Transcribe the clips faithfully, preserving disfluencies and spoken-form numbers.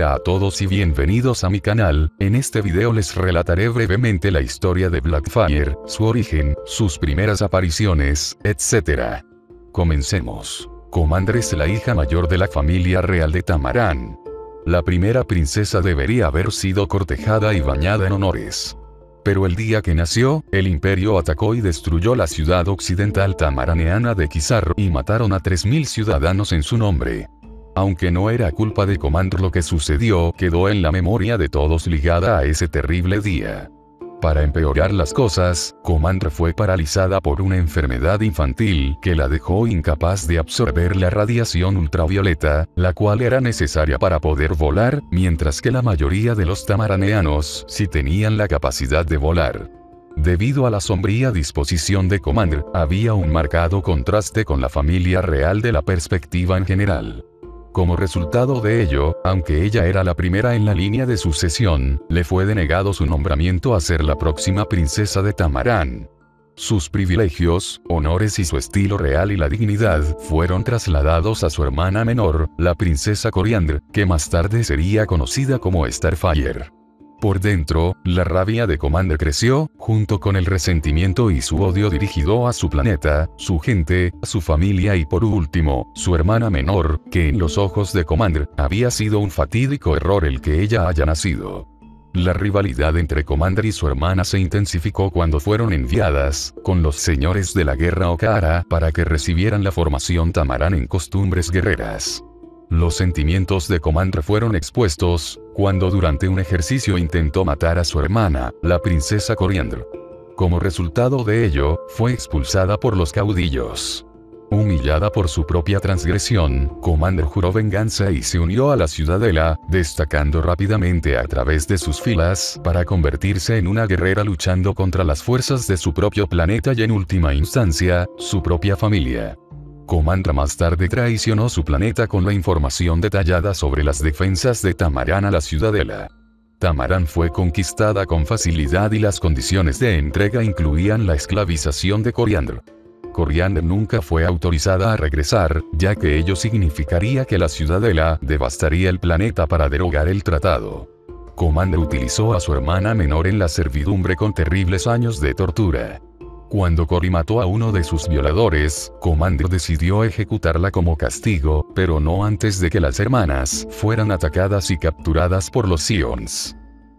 Hola a todos y bienvenidos a mi canal. En este video les relataré brevemente la historia de Blackfire, su origen, sus primeras apariciones, etcétera. Comencemos. Commander es la hija mayor de la familia real de Tamarán. La primera princesa debería haber sido cortejada y bañada en honores. Pero el día que nació, el imperio atacó y destruyó la ciudad occidental tamaraneana de Kizar y mataron a tres mil ciudadanos en su nombre. Aunque no era culpa de Commander lo que sucedió, quedó en la memoria de todos ligada a ese terrible día. Para empeorar las cosas, Commander fue paralizada por una enfermedad infantil que la dejó incapaz de absorber la radiación ultravioleta, la cual era necesaria para poder volar, mientras que la mayoría de los tamaraneanos sí tenían la capacidad de volar. Debido a la sombría disposición de Commander, había un marcado contraste con la familia real de la perspectiva en general. Como resultado de ello, aunque ella era la primera en la línea de sucesión, le fue denegado su nombramiento a ser la próxima princesa de Tamarán. Sus privilegios, honores y su estilo real y la dignidad fueron trasladados a su hermana menor, la princesa Coriander, que más tarde sería conocida como Starfire. Por dentro, la rabia de Commander creció, junto con el resentimiento y su odio dirigido a su planeta, su gente, su familia y por último, su hermana menor, que en los ojos de Commander, había sido un fatídico error el que ella haya nacido. La rivalidad entre Commander y su hermana se intensificó cuando fueron enviadas, con los señores de la guerra Okara, para que recibieran la formación Tamarán en costumbres guerreras. Los sentimientos de Commander fueron expuestos, cuando durante un ejercicio intentó matar a su hermana, la princesa Coriander. Como resultado de ello, fue expulsada por los caudillos. Humillada por su propia transgresión, Commander juró venganza y se unió a la ciudadela, destacando rápidamente a través de sus filas para convertirse en una guerrera luchando contra las fuerzas de su propio planeta y en última instancia, su propia familia. Commander más tarde traicionó su planeta con la información detallada sobre las defensas de Tamarán a la ciudadela. Tamarán fue conquistada con facilidad y las condiciones de entrega incluían la esclavización de Coriander. Coriander nunca fue autorizada a regresar, ya que ello significaría que la ciudadela devastaría el planeta para derogar el tratado. Commander utilizó a su hermana menor en la servidumbre con terribles años de tortura. Cuando Cori mató a uno de sus violadores, Commander decidió ejecutarla como castigo, pero no antes de que las hermanas fueran atacadas y capturadas por los Scions.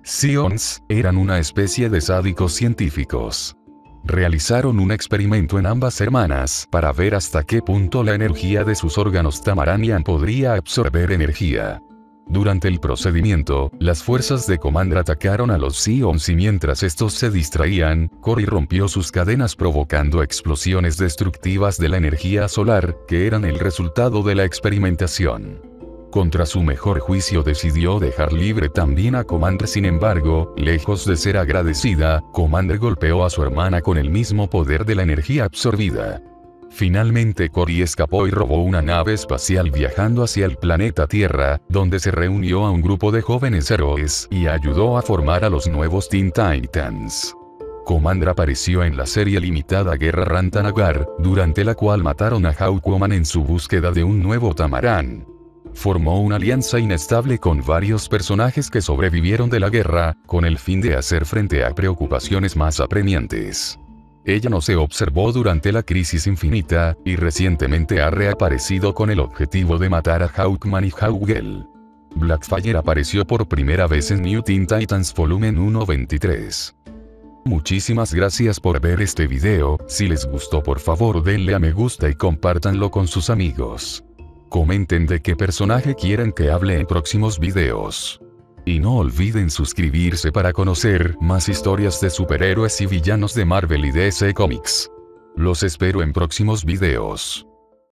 Scions eran una especie de sádicos científicos. Realizaron un experimento en ambas hermanas para ver hasta qué punto la energía de sus órganos Tamaranian podría absorber energía. Durante el procedimiento, las fuerzas de Commander atacaron a los Scions y mientras estos se distraían, Cori rompió sus cadenas provocando explosiones destructivas de la energía solar, que eran el resultado de la experimentación. Contra su mejor juicio decidió dejar libre también a Commander. Sin embargo, lejos de ser agradecida, Commander golpeó a su hermana con el mismo poder de la energía absorbida. Finalmente Cori escapó y robó una nave espacial viajando hacia el planeta Tierra, donde se reunió a un grupo de jóvenes héroes y ayudó a formar a los nuevos Teen Titans. Commander apareció en la serie limitada Guerra Rantanagar, durante la cual mataron a Hawkwoman en su búsqueda de un nuevo Tamarán. Formó una alianza inestable con varios personajes que sobrevivieron de la guerra, con el fin de hacer frente a preocupaciones más apremiantes. Ella no se observó durante la Crisis Infinita, y recientemente ha reaparecido con el objetivo de matar a Hawkman y Hawkgirl. Blackfire apareció por primera vez en New Teen Titans Volumen uno veintitrés. Muchísimas gracias por ver este video, si les gustó por favor denle a me gusta y compártanlo con sus amigos. Comenten de qué personaje quieren que hable en próximos videos. Y no olviden suscribirse para conocer más historias de superhéroes y villanos de Marvel y D C Comics. Los espero en próximos videos.